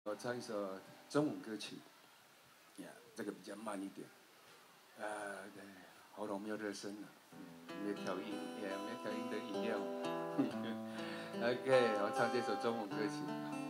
我唱一首中文歌曲，呀，这个比较慢一点，对，喉咙没有热身了，没有调音，也没有调音的音量。OK， 我唱这首中文歌曲。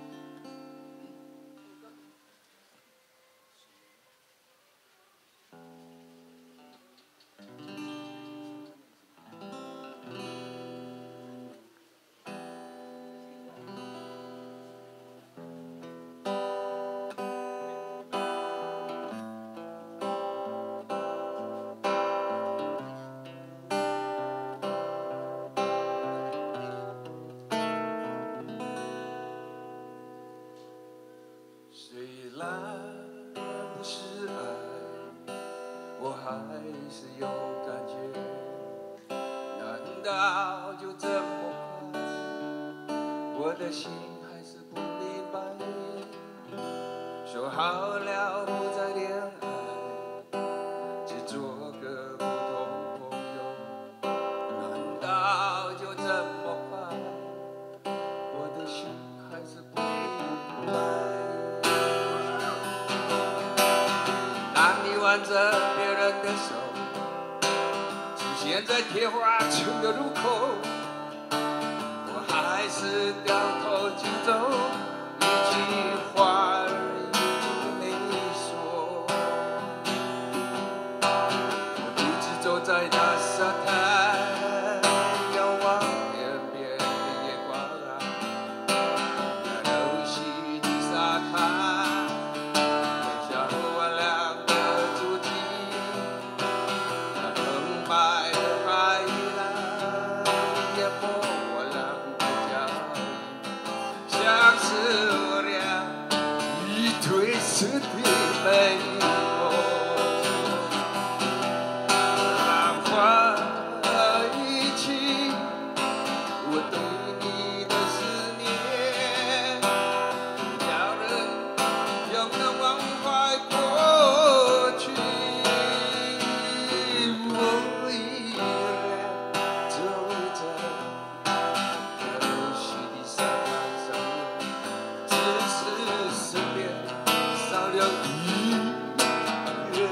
虽然不是爱，我还是有感觉。难道就这么快？我的心还是不明白。说好了不再恋爱，只做个普通朋友。难道就这么快？我的心还是不明白。当你挽着别人的手，出现在铁花村的路口，我还是掉头就走，一句话而已没说。我独自走在那沙滩，遥望天边的夜光，那熟悉的沙滩。像是我俩一对死的美梦，浪花一起，我对你的思念，叫人永远忘怀过去。我依然走在那熟悉的沙滩上。身边少了一个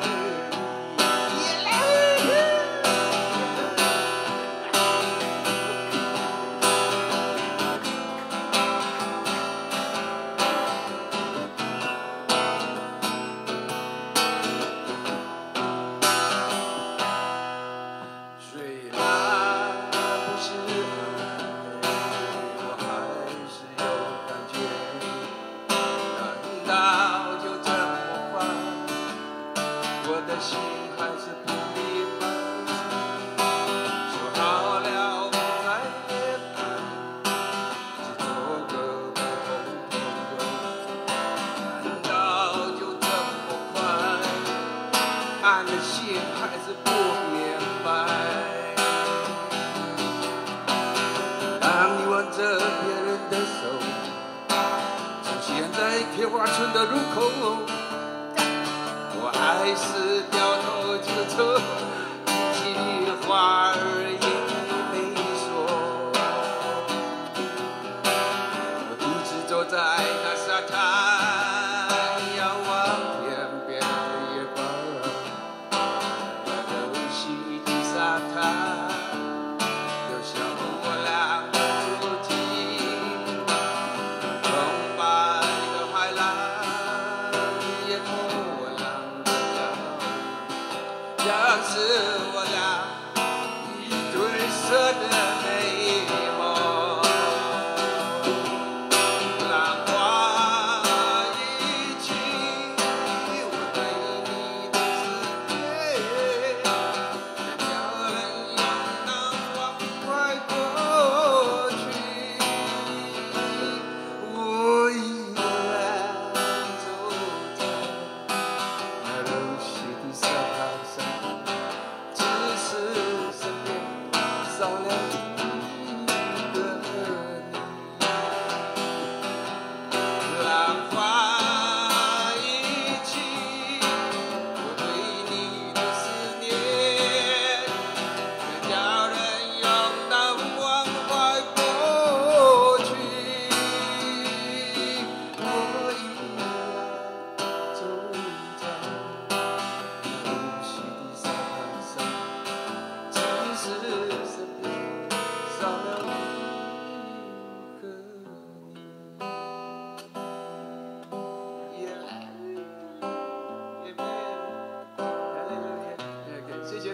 虽然不是爱，我还是有感觉。难道就这么快？我的心还是不明白。说好了不再恋爱，只做个普通朋友。难道就这么快？爱的心还是不明白。当你挽着别人的手，现在铁花村的路口，我还是掉头就走，一句话而已没说。我独自走在那沙滩，遥望天边的夜光，那熟悉的沙滩，留下我俩的足迹。像是我俩一对色的美梦，浪花一起，我对你的思念，叫人永难忘怀过去。我依然走在那熟悉的沙滩上。只是身边少了一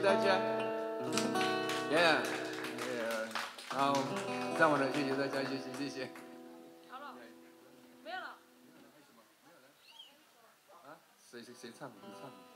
大家。Yeah， 好，上完了，谢谢大家，谢谢。 好了，没有了。 啊？谁唱？你唱。